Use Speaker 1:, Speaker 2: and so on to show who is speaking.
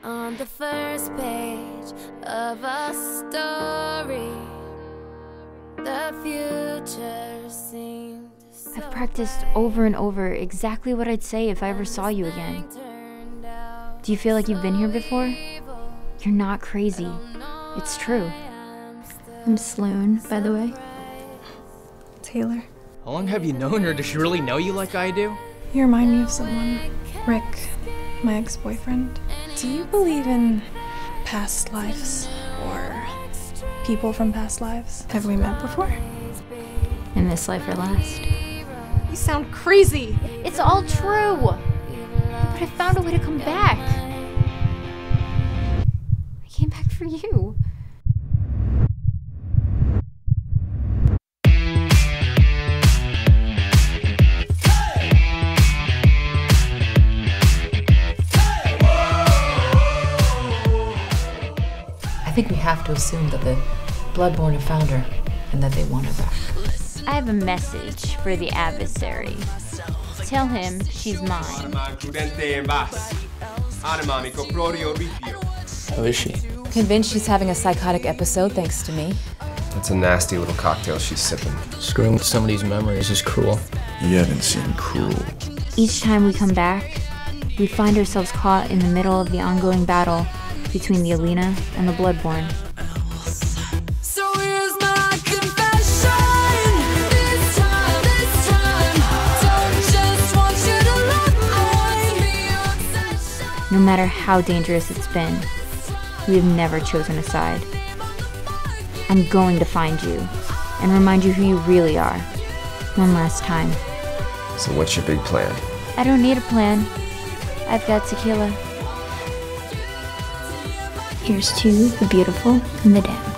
Speaker 1: On the first page of a story, the future seemed so
Speaker 2: I've practiced over and over exactly what I'd say if I ever saw you again. Do you feel like you've been here before? You're not crazy. It's true.
Speaker 3: I'm Sloan, by the way.
Speaker 4: Taylor.
Speaker 5: How long have you known her? Does she really know you like I do?
Speaker 4: You remind me of someone. Rick, my ex-boyfriend. Do you believe in past lives? Or people from past lives? Have we met before?
Speaker 2: In this life or last.
Speaker 4: You sound crazy!
Speaker 2: It's all true! But I found a way to come back. I came back for you.
Speaker 6: I think we have to assume that the Bloodborne have found her and that they want her back.
Speaker 2: I have a message for the adversary. Tell him she's mine.
Speaker 5: How is she?
Speaker 6: Convinced she's having a psychotic episode thanks to me.
Speaker 7: That's a nasty little cocktail she's sipping.
Speaker 5: Screwing with somebody's memories is cruel.
Speaker 8: You haven't seen Cruel.
Speaker 2: Each time we come back, we find ourselves caught in the middle of the ongoing battle between the Alina and the Bloodborne.
Speaker 1: So here's my confession. This time, don't just want you to love me. I want to be your obsession.
Speaker 2: No matter how dangerous it's been, we have never chosen a side. I'm going to find you and remind you who you really are. One last time.
Speaker 7: So what's your big plan?
Speaker 2: I don't need a plan. I've got tequila.
Speaker 3: Here's to the beautiful and the damned.